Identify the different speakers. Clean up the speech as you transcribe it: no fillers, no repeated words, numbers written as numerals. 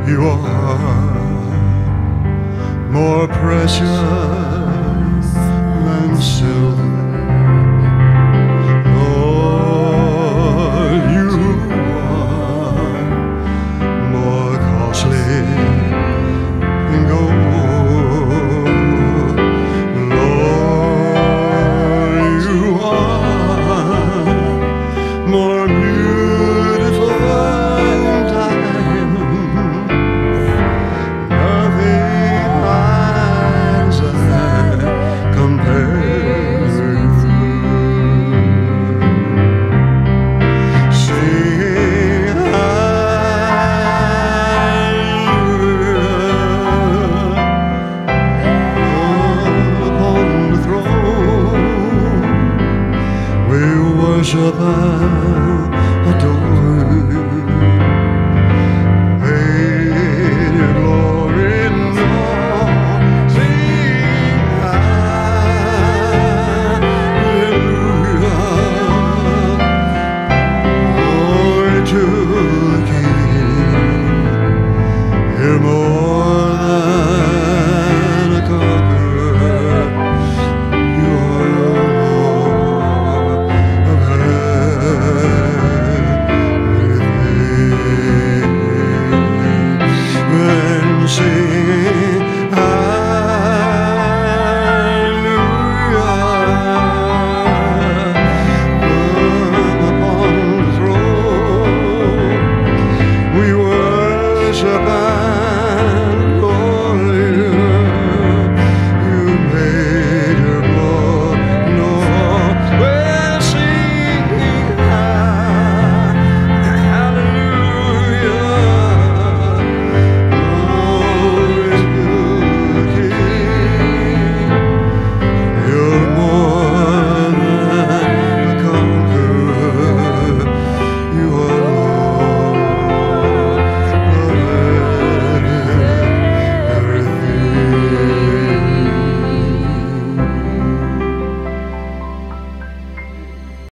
Speaker 1: You are more precious than silver. Lord, you are more costly than gold. Lord, you are more beautiful than diamonds. Nothing finds that compares with you. Sing hallelujah upon the throne. We worship